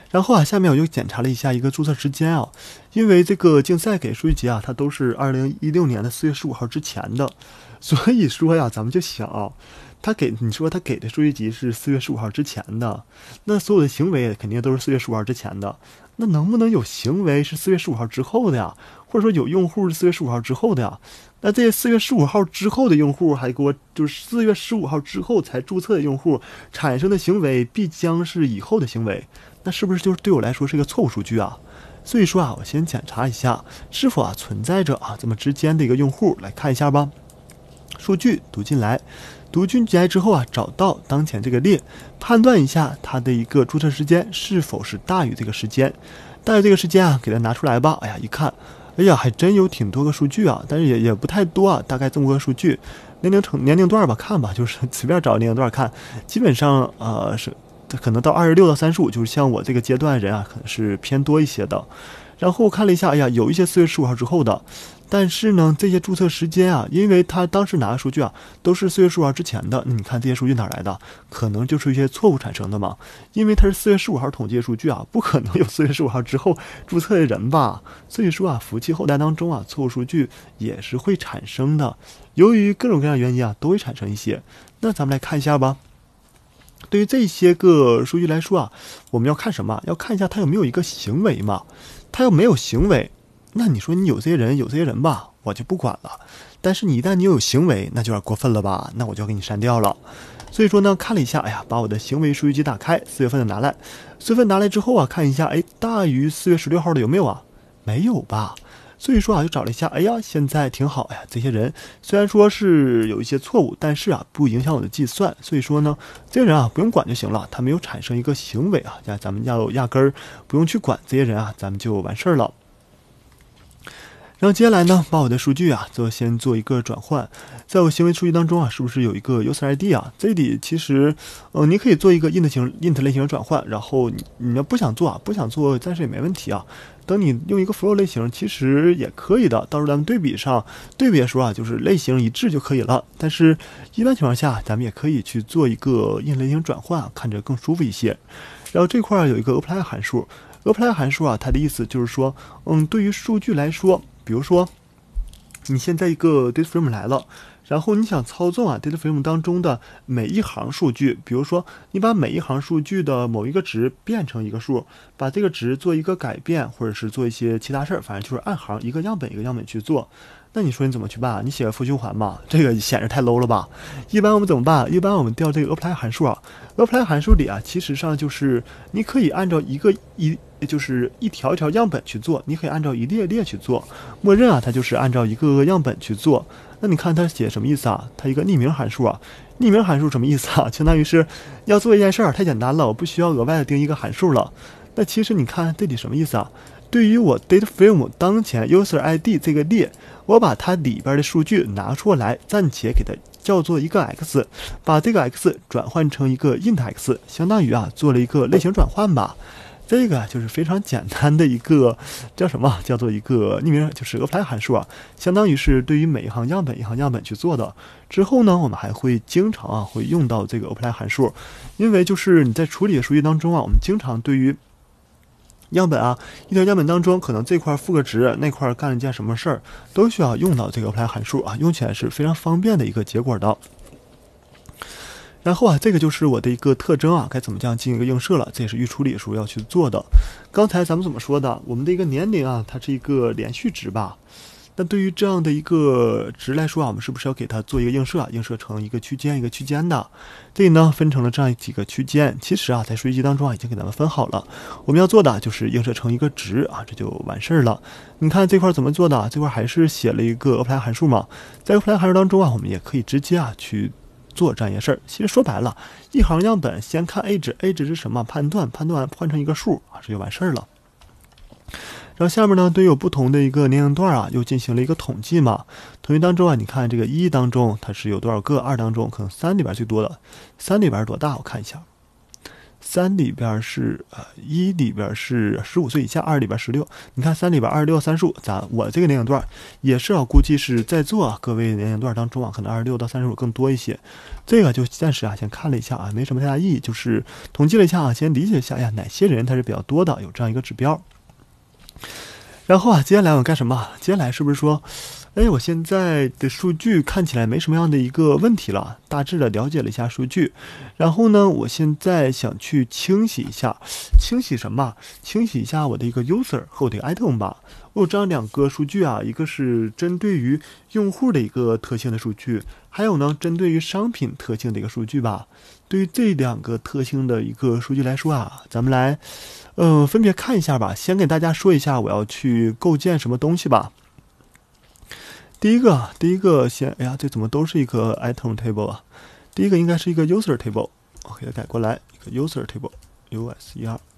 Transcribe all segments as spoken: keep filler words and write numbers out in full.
然后啊，下面我又检查了一下一个注册时间啊，因为这个竞赛给数据集啊，它都是二零一六年的四月十五号之前的，所以说呀，咱们就想啊，他给你说他给的数据集是四月十五号之前的，那所有的行为肯定都是四月十五号之前的，那能不能有行为是四月十五号之后的呀？或者说有用户是四月十五号之后的呀？那这四月十五号之后的用户还给我就是四月十五号之后才注册的用户产生的行为必将是以后的行为，那是不是就是对我来说是一个错误数据啊？所以说啊，我先检查一下是否啊存在着啊这么之间的一个用户，来看一下吧。数据读进来，读进来之后啊，找到当前这个列，判断一下它的一个注册时间是否是大于这个时间，大于这个时间啊，给它拿出来吧。哎呀，一看，哎呀，还真有挺多个数据啊，但是也也不太多啊，大概这么个数据，年龄成年龄段吧，看吧，就是随便找年龄段看，基本上呃是可能到二十六到三十五，就是像我这个阶段人啊，可能是偏多一些的。然后看了一下，哎呀，有一些四月十五号之后的，但是呢，这些注册时间啊，因为他当时拿的数据啊，都是四月十五号之前的，那你看这些数据哪来的？可能就是一些错误产生的嘛，因为它是四月十五号统计的数据啊，不可能有四月十五号之后注册的人吧？所以说啊，服务器后台当中啊，错误数据也是会产生的，由于各种各样的原因啊，都会产生一些。那咱们来看一下吧。对于这些个数据来说啊，我们要看什么？要看一下它有没有一个行为嘛。它要没有行为，那你说你有这些人有这些人吧，我就不管了。但是你一旦你有行为，那就有点过分了吧？那我就要给你删掉了。所以说呢，看了一下，哎呀，把我的行为数据集打开，四月份的拿来，四月份拿来之后啊，看一下，哎，大于四月十六号的有没有啊？没有吧？所以说啊，就找了一下，哎呀，现在挺好，哎呀，这些人虽然说是有一些错误，但是啊，不影响我的计算，所以说呢，这些人啊不用管就行了，他没有产生一个行为啊，呀，咱们要压根儿不用去管这些人啊，咱们就完事儿了。然后接下来呢，把我的数据啊，做先做一个转换，在我行为数据当中啊，是不是有一个 user I D 啊？这里其实，呃，你可以做一个 int 型 int 类型的转换，然后你你要不想做啊，不想做，暂时也没问题啊。等你用一个 flow 类型，其实也可以的。到时候咱们对比上，对比说啊，就是类型一致就可以了。但是，一般情况下，咱们也可以去做一个 int 类型转换，看着更舒服一些。然后这块有一个 apply 函数 ，apply 函数啊，它的意思就是说，嗯，对于数据来说，比如说，你现在一个 data frame 来了。然后你想操纵啊 data frame 当中的每一行数据，比如说你把每一行数据的某一个值变成一个数，把这个值做一个改变，或者是做一些其他事儿，反正就是按行一个样本一个样本去做。那你说你怎么去办？你写个负循环吧，这个显示太 low 了吧？一般我们怎么办？一般我们调这个 apply 函数啊 ，apply 函数里啊，其实上就是你可以按照一个一就是一条一条样本去做，你可以按照一列列去做，默认啊它就是按照一个个样本去做。那你看它写什么意思啊？它一个匿名函数啊，匿名函数什么意思啊？相当于是要做一件事儿，太简单了，我不需要额外的定一个函数了。那其实你看这里什么意思啊？对于我 data frame 当前 user I D 这个列，我把它里边的数据拿出来，暂且给它叫做一个 x， 把这个 x 转换成一个 int x， 相当于啊做了一个类型转换吧。这个就是非常简单的一个叫什么？叫做一个匿名，就是 apply 函数啊，相当于是对于每一行样本一行样本去做的。之后呢，我们还会经常啊会用到这个 apply 函数，因为就是你在处理的数据当中啊，我们经常对于样本啊一条样本当中，可能这块赋个值，那块干了一件什么事儿，都需要用到这个 apply 函数啊，用起来是非常方便的一个结果的。然后啊，这个就是我的一个特征啊，该怎么这样进行一个映射了，这也是预处理时候要去做的。刚才咱们怎么说的？我们的一个年龄啊，它是一个连续值吧？那对于这样的一个值来说啊，我们是不是要给它做一个映射啊？映射成一个区间一个区间的？这里呢分成了这样几个区间。其实啊，在数据集当中啊，已经给咱们分好了。我们要做的就是映射成一个值啊，这就完事儿了。你看这块怎么做的？这块还是写了一个 apply 函数嘛？在 apply 函数当中啊，我们也可以直接啊去做这样一件事儿。其实说白了，一行样本先看 a 值 ，a 值是什么？判断，判断完换成一个数啊，这就完事儿了。然后下面呢，对于有不同的一个年龄段啊，又进行了一个统计嘛。统计当中啊，你看这个一当中它是有多少个？二当中可能三里边最多的，三里边多大？我看一下， 三里边是呃一里边是十五岁以下，二里边十六。你看三里边二十六、三十五，咱我这个年龄段也是啊，估计是在座、啊、各位年龄段当中啊，可能二十六到三十五更多一些。这个就暂时啊，先看了一下啊，没什么太大意义，就是统计了一下啊，先理解一下呀，哪些人他是比较多的，有这样一个指标。然后啊，接下来我干什么？接下来是不是说？哎，我现在的数据看起来没什么样的一个问题了，大致的了解了一下数据，然后呢，我现在想去清洗一下，清洗什么？清洗一下我的一个 user 和我的一个 item 吧。我有这样两个数据啊，一个是针对于用户的一个特性的数据，还有呢，针对于商品特性的一个数据吧。对于这两个特性的一个数据来说啊，咱们来，呃，分别看一下吧。先给大家说一下我要去构建什么东西吧。第一个，第一个先，哎呀，这怎么都是一个 item table 啊？第一个应该是一个 user table， 我给它改过来，一个 user table，U S E R。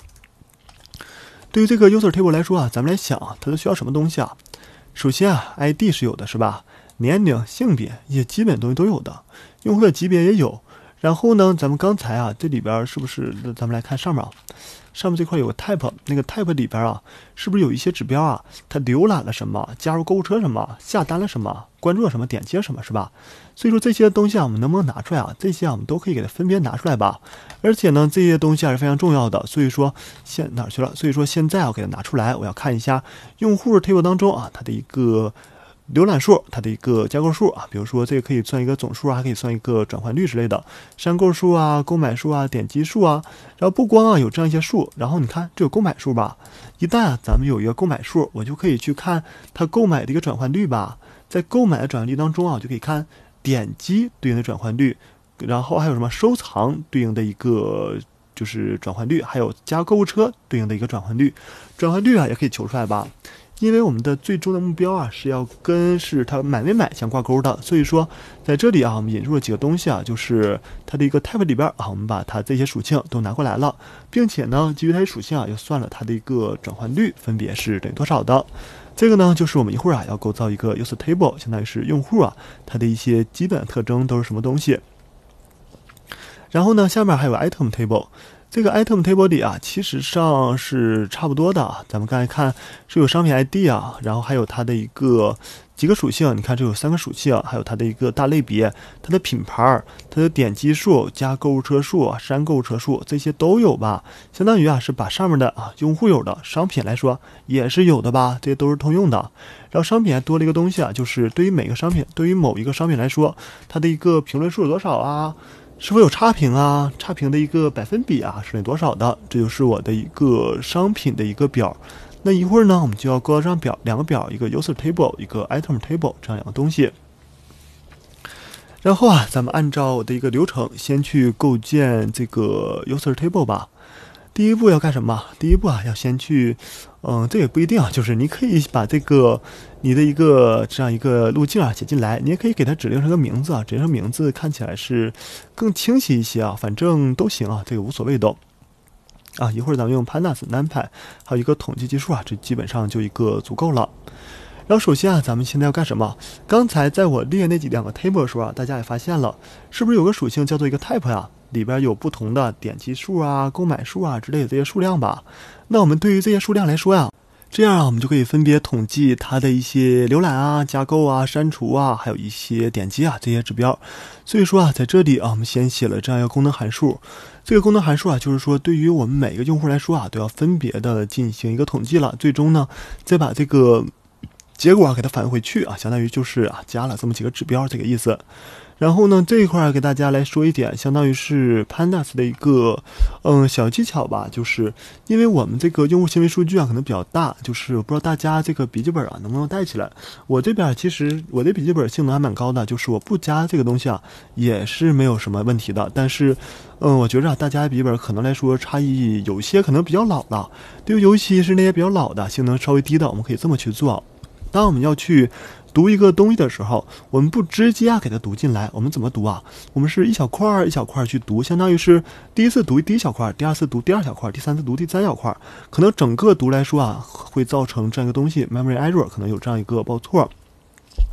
对于这个 user table 来说啊，咱们来想啊，它都需要什么东西啊？首先啊 ，I D 是有的，是吧？年龄、性别一些基本东西都有的，用户的级别也有。然后呢，咱们刚才啊，这里边是不是？咱们来看上面啊。上面这块有个 type， 那个 type 里边啊，是不是有一些指标啊？它浏览了什么？加入购物车什么？下单了什么？关注了什么？点击了什么？是吧？所以说这些东西啊，我们能不能拿出来啊？这些啊，我们都可以给它分别拿出来吧。而且呢，这些东西还是非常重要的。所以说现哪儿去了？所以说现在我给它拿出来，我要看一下用户 table 当中啊，它的一个浏览数，它的一个加购数啊，比如说这个可以算一个总数啊，还可以算一个转换率之类的，删购数啊、购买数啊、点击数啊。然后不光啊有这样一些数，然后你看这有购买数吧，一旦啊咱们有一个购买数，我就可以去看它购买的一个转换率吧。在购买的转换率当中啊，就可以看点击对应的转换率，然后还有什么收藏对应的一个就是转换率，还有加购物车对应的一个转换率。转换率啊也可以求出来吧。因为我们的最终的目标啊是要跟是它买没买相挂钩的，所以说在这里啊我们引入了几个东西啊，就是它的一个 type 里边啊，我们把它这些属性都拿过来了，并且呢基于它的属性啊又算了它的一个转换率分别是等于多少的。这个呢就是我们一会儿啊要构造一个 user table， 相当于是用户啊它的一些基本特征都是什么东西。然后呢下面还有 item table。这个 item table 里啊，其实上是差不多的。咱们刚才看是有商品 I D 啊，然后还有它的一个几个属性。你看这有三个属性，还有它的一个大类别、它的品牌、它的点击数、加购物车数、删购物车数，这些都有吧？相当于啊是把上面的啊用户有的商品来说也是有的吧？这些都是通用的。然后商品还多了一个东西啊，就是对于每个商品，对于某一个商品来说，它的一个评论数有多少啊？是否有差评啊？差评的一个百分比啊，是等于多少的？这就是我的一个商品的一个表。那一会儿呢，我们就要构造这张表，两个表，一个 user table， 一个 item table， 这样两个东西。然后啊，咱们按照我的一个流程，先去构建这个 user table 吧。第一步要干什么？第一步啊，要先去，嗯，这也不一定啊，就是你可以把这个你的一个这样一个路径啊写进来，你也可以给它指定成个名字啊，指定成名字看起来是更清晰一些啊，反正都行啊，这个无所谓都。啊，一会儿咱们用 pandas、numpy， 还有一个统计技术啊，这基本上就一个足够了。然后首先啊，咱们现在要干什么？刚才在我列那几两个 table 的时候啊，大家也发现了，是不是有个属性叫做一个 type 呀？里边有不同的点击数啊、购买数啊之类的这些数量吧。那我们对于这些数量来说呀，这样啊，我们就可以分别统计它的一些浏览啊、加购啊、删除啊，还有一些点击啊这些指标。所以说啊，在这里啊，我们先写了这样一个功能函数。这个功能函数啊，就是说对于我们每一个用户来说啊，都要分别的进行一个统计了。最终呢，再把这个结果啊给它返回去啊，相当于就是啊加了这么几个指标这个意思。然后呢，这一块给大家来说一点，相当于是 Pandas 的一个嗯小技巧吧，就是因为我们这个用户行为数据啊可能比较大，就是我不知道大家这个笔记本啊能不能带起来。我这边其实我的笔记本性能还蛮高的，就是我不加这个东西啊也是没有什么问题的。但是嗯，我觉着、啊、大家笔记本可能来说差异有些可能比较老了，对于尤其是那些比较老的性能稍微低的，我们可以这么去做。当我们要去读一个东西的时候，我们不直接啊给它读进来，我们怎么读啊？我们是一小块一小块去读，相当于是第一次读第一小块，第二次读第二小块，第三次读第三小块，可能整个读来说啊，会造成这样一个东西 memory error， 可能有这样一个报错。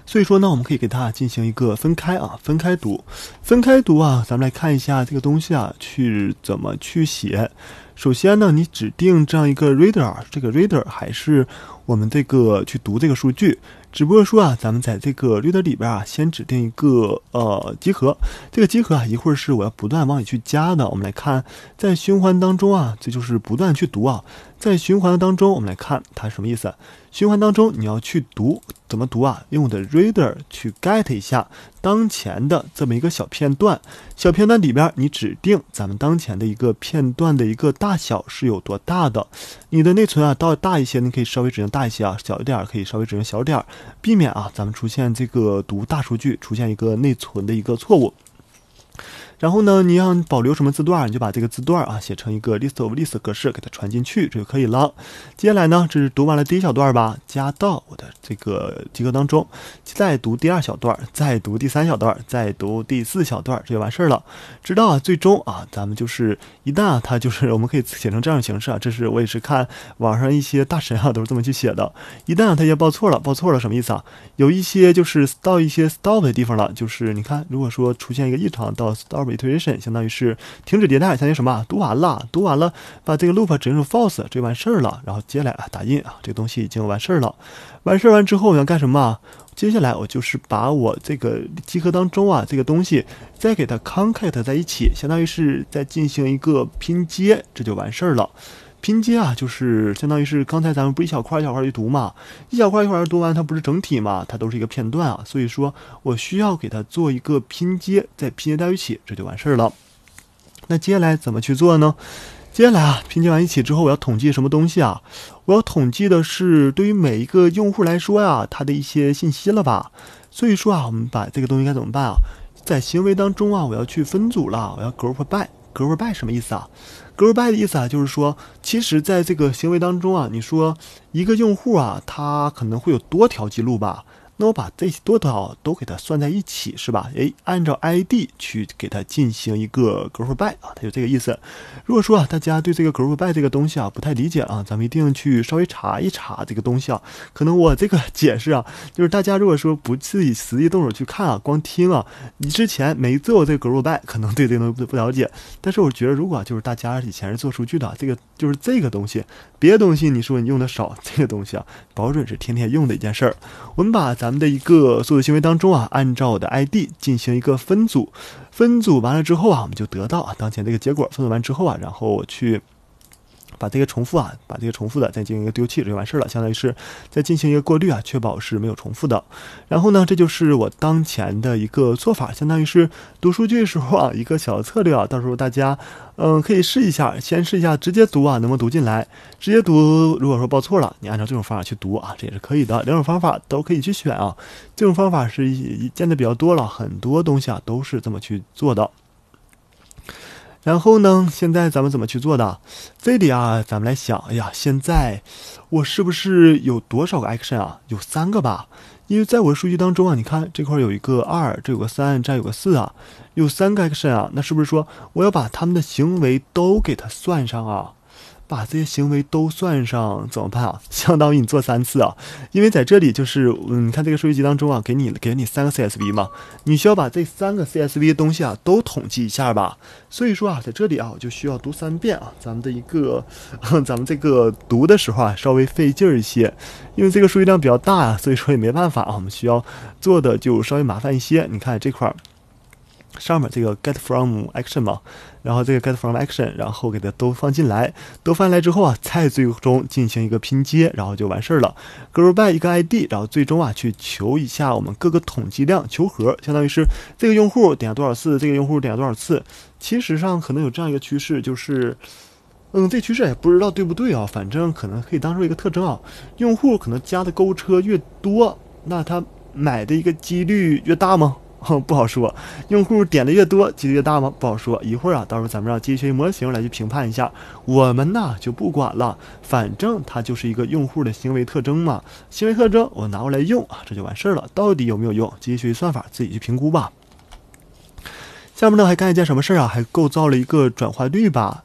所以说呢，我们可以给它进行一个分开啊，分开读，分开读啊。咱们来看一下这个东西啊，去怎么去写。首先呢，你指定这样一个 reader， 这个 reader 还是我们这个去读这个数据。只不过说啊，咱们在这个 reader 里边啊，先指定一个呃集合，这个集合啊，一会儿是我要不断往里去加的。我们来看，在循环当中啊，这就是不断去读啊。在循环当中，我们来看它什么意思？循环当中你要去读，怎么读啊？用我的 reader 去 get 一下当前的这么一个小片段，小片段里边你指定咱们当前的一个片段的一个大小是有多大的。你的内存啊，到大一些，你可以稍微指定大一些啊，小一点可以稍微指定小一点，避免啊咱们出现这个读大数据出现一个内存的一个错误。然后呢，你要保留什么字段，你就把这个字段啊写成一个 list of list 格式，给它传进去，这就可以了。接下来呢，这是读完了第一小段吧，加到我的这个集合当中，再读第二小段，再读第三小段，再读第四小段，这就完事儿了。直到啊最终啊，咱们就是一旦啊它就是我们可以写成这样的形式啊，这是我也是看网上一些大神啊都是这么去写的。一旦啊它也报错了，报错了什么意思啊？有一些就是到一些 stop 的地方了，就是你看，如果说出现一个异常到 stop iteration， 相当于是停止迭代，相当于什么？读完了，读完了，把这个 loop 指定成 false， 这就完事儿了。然后接下来啊打印啊，这个东西已经完事儿了。完事儿完之后我要干什么啊？接下来我就是把我这个集合当中啊这个东西再给它 concat 在一起，相当于是再进行一个拼接，这就完事儿了。拼接啊，就是相当于是刚才咱们不一小块一小块去读嘛，一小块一块读完，它不是整体嘛，它都是一个片段啊，所以说我需要给它做一个拼接，再拼接在一起，这就完事儿了。那接下来怎么去做呢？接下来啊，拼接完一起之后，我要统计什么东西啊？我要统计的是对于每一个用户来说呀，它的一些信息了吧？所以说啊，我们把这个东西该怎么办啊？在行为当中啊，我要去分组了，我要 group by。group by 什么意思啊？group by 的意思啊，就是说，其实在这个行为当中啊，你说一个用户啊，他可能会有多条记录吧？那我把这多条都给它算在一起，是吧？诶，按照 I D 去给它进行一个 group by 啊，它就这个意思。如果说啊，大家对这个 group by 这个东西啊不太理解啊，咱们一定去稍微查一查这个东西啊。可能我这个解释啊，就是大家如果说不自己实际动手去看啊，光听啊，你之前没做过这个 group by， 可能对这个东西不了解。但是我觉得，如果就是大家以前是做数据的，这个就是这个东西，别的东西你说你用的少，这个东西啊，保准是天天用的一件事儿。我们把咱们的一个所有行为当中啊，按照我的 I D 进行一个分组，分组完了之后啊，我们就得到啊当前这个结果。分组完之后啊，然后我去把这个重复啊，把这个重复的再进行一个丢弃，这就完事儿了。相当于是再进行一个过滤啊，确保是没有重复的。然后呢，这就是我当前的一个做法，相当于是读数据的时候啊，一个小策略啊，到时候大家嗯可以试一下，先试一下直接读啊，能不能读进来？直接读，如果说报错了，你按照这种方法去读啊，这也是可以的。两种方法都可以去选啊，这种方法是见的比较多了，很多东西啊都是这么去做的。然后呢，现在咱们怎么去做的？这里啊，咱们来想，哎呀，现在我是不是有多少个 action 啊？有三个吧。因为在我的数据当中啊，你看这块有一个二，这有个三，这有个四啊，有三个 action 啊。那是不是说我要把他们的行为都给它算上啊？把这些行为都算上怎么办啊？相当于你做三次啊，因为在这里就是，嗯，你看这个数据集当中啊，给你给你三个 C S V 嘛，你需要把这三个 C S V 的东西啊都统计一下吧。所以说啊，在这里啊，我就需要读三遍啊，咱们的一个，咱们这个读的时候啊，稍微费劲儿一些，因为这个数据量比较大啊，所以说也没办法啊，我们需要做的就稍微麻烦一些。你看这块儿。上面这个 get from action 嘛，然后这个 get from action， 然后给它都放进来，都放进来之后啊，再最终进行一个拼接，然后就完事儿了。group by 一个 I D， 然后最终啊去求一下我们各个统计量，求和，相当于是这个用户点了多少次，这个用户点了多少次。其实上可能有这样一个趋势，就是嗯，这趋势也不知道对不对啊，反正可能可以当做一个特征啊。用户可能加的购物车越多，那他买的一个几率越大吗？不好说。用户点的越多，几率越大吗？不好说。一会儿啊，到时候咱们让机器学习模型来去评判一下。我们呢就不管了，反正它就是一个用户的行为特征嘛。行为特征我拿过来用啊，这就完事儿了。到底有没有用？机器学习算法自己去评估吧。下面呢还干一件什么事儿啊？还构造了一个转换率吧。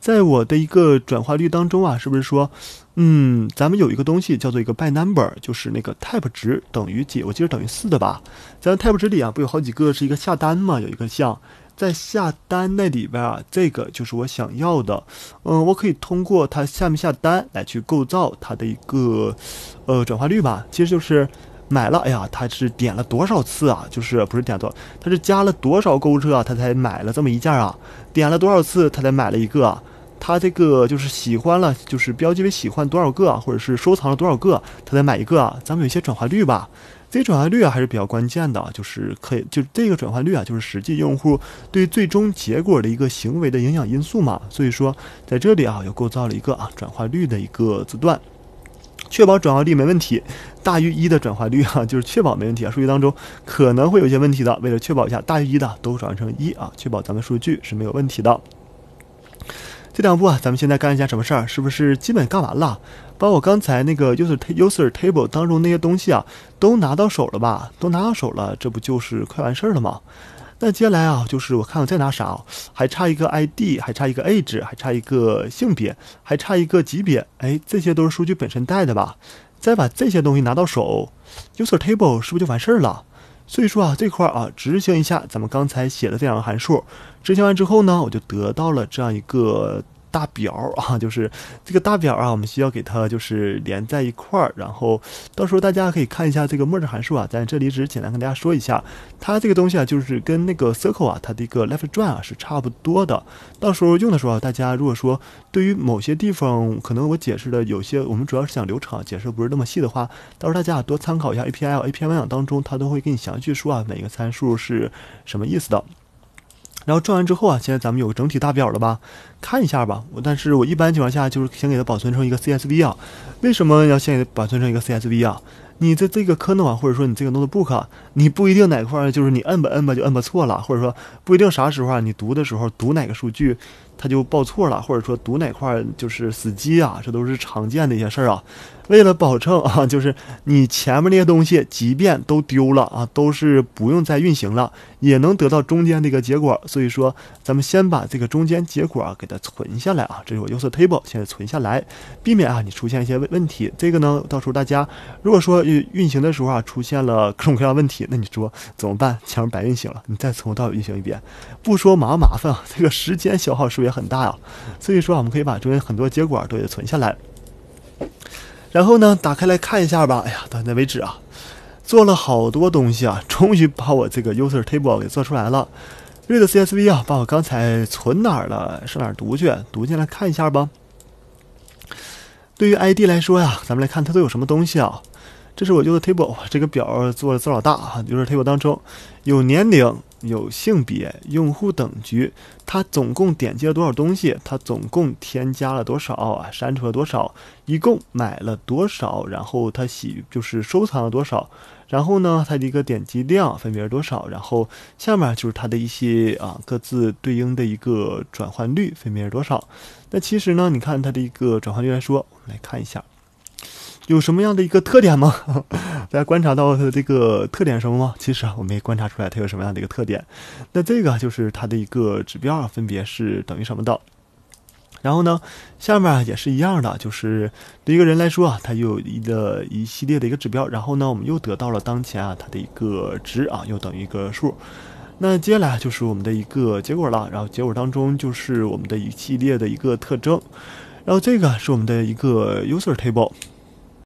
在我的一个转化率当中啊，是不是说，嗯，咱们有一个东西叫做一个 by number， 就是那个 type 值等于几？我记得等于四的吧。咱 type 值里啊，不有好几个是一个下单嘛？有一个项在下单那里边啊，这个就是我想要的。嗯，我可以通过它下没下单来去构造它的一个呃转化率吧。其实就是买了，哎呀，他是点了多少次啊？就是不是点多，他是加了多少购物车啊？他才买了这么一件啊？点了多少次他才买了一个啊？他这个就是喜欢了，就是标记为喜欢多少个啊，或者是收藏了多少个，他才买一个啊？咱们有一些转化率吧。这个转化率啊还是比较关键的，就是可以，就这个转化率啊，就是实际用户对最终结果的一个行为的影响因素嘛。所以说，在这里啊，又构造了一个啊转化率的一个字段，确保转化率没问题，大于一的转化率啊，就是确保没问题啊。数据当中可能会有一些问题的，为了确保一下大于一的都转换成一啊，确保咱们数据是没有问题的。这两步啊，咱们现在干一下什么事儿？是不是基本干完了？把我刚才那个 user user table 当中那些东西啊，都拿到手了吧？都拿到手了，这不就是快完事儿了吗？那接下来啊，就是我看我再拿啥、啊，还差一个 I D， 还差一个 age， 还差一个性别，还差一个级别。哎，这些都是数据本身带的吧？再把这些东西拿到手 ，user table 是不是就完事儿了？所以说啊，这块啊，执行一下咱们刚才写的这两个函数，执行完之后呢，我就得到了这样一个大表啊，就是这个大表啊，我们需要给它就是连在一块儿，然后到时候大家可以看一下这个 merge 函数啊，在这里只是简单跟大家说一下，它这个东西啊，就是跟那个 circle 啊，它的一个 left join 啊是差不多的。到时候用的时候啊，大家如果说对于某些地方可能我解释的有些，我们主要是讲流程，解释不是那么细的话，到时候大家多参考一下 A P I，A P I 文档当中它都会给你详细说啊，每个参数是什么意思的。然后转完之后啊，现在咱们有个整体大表了吧？看一下吧。我但是我一般情况下就是先给它保存成一个 C S V 啊。为什么要先给它保存成一个 C S V 啊？你在这个 kernel 啊，或者说你这个 notebook 啊，你不一定哪块就是你摁吧摁吧就摁吧错了，或者说不一定啥时候啊你读的时候读哪个数据它就报错了，或者说读哪块就是死机啊，这都是常见的一些事儿啊。为了保证啊，就是你前面那些东西即便都丢了啊，都是不用再运行了，也能得到中间的一个结果。所以说，咱们先把这个中间结果啊给它存下来啊，这是我 user table 现在存下来，避免啊你出现一些问问题。这个呢，到时候大家如果说运行的时候啊出现了各种各样的问题，那你说怎么办？前面白运行了，你再从头到尾运行一遍，不说麻麻烦啊，这个时间消耗是不是也很大啊？所以说，我们可以把中间很多结果都给存下来。然后呢，打开来看一下吧。哎呀，到现在为止啊，做了好多东西啊，终于把我这个 user table 给做出来了。read C S V 啊，把我刚才存哪儿了，上哪儿读去？读进来看一下吧。对于 I D 来说呀，咱们来看它都有什么东西啊。这是我 user table 这个表做的字老大啊。user table 当中有年龄、有性别、用户等级，它总共点击了多少东西，它总共添加了多少啊，删除了多少，一共买了多少，然后它喜就是收藏了多少，然后呢它的一个点击量分别是多少，然后下面就是它的一些啊各自对应的一个转换率分别是多少。那其实呢，你看它的一个转换率来说，我们来看一下有什么样的一个特点吗？大家观察到它的这个特点是什么吗？其实啊，我没观察出来它有什么样的一个特点。那这个就是它的一个指标啊，分别是等于什么的。然后呢，下面也是一样的，就是对一个人来说啊，它又有一个一系列的一个指标。然后呢，我们又得到了当前啊它的一个值啊，又等于一个数。那接下来就是我们的一个结果了。然后结果当中就是我们的一系列的一个特征。然后这个是我们的一个 user table。